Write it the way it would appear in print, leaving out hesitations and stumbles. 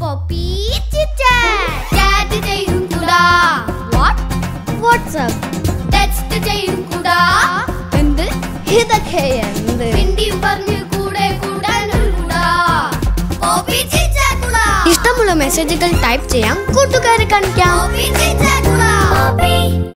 Poppy chit-chat. Chat ചെയ്യും കൂടാ. What? What's up? Text ചെയ്യും കൂടാ. എന്ത്? ഇതൊക്കെ എന്ത്? പിണ്ടിയും പറഞ്ഞു കൂടെ കൂടാനൊരു കൂടാ. Poppy chit-chat കൂടാ. ഇഷ്ടമുള്ള മെസ്സേജുകൾ ടൈപ്പ് ചെയ്യാം, കൂട്ടുകാരെ കാണിക്കാം. Poppy chit-chat കൂടാ.